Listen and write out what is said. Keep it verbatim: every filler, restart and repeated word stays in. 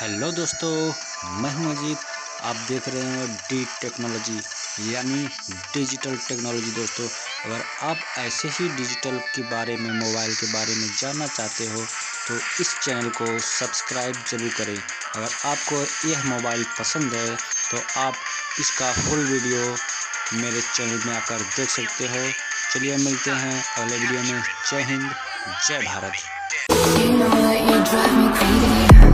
Hello दोस्तों, मैं हूं अजीत। आप देख रहे हैं डी टेक्नोलॉजी यानी डिजिटल टेक्नोलॉजी। दोस्तों, अगर आप ऐसे ही डिजिटल के बारे में, मोबाइल के बारे में जानना चाहते हो तो इस चैनल को सब्सक्राइब ज़रूर करें। अगर आपको यह मोबाइल पसंद है तो आप इसका फुल वीडियो मेरे चैनल में आकर देख सकते हो। चलिए मिलते हैं अगले वीडियो में। जय हिंद, जय भारत।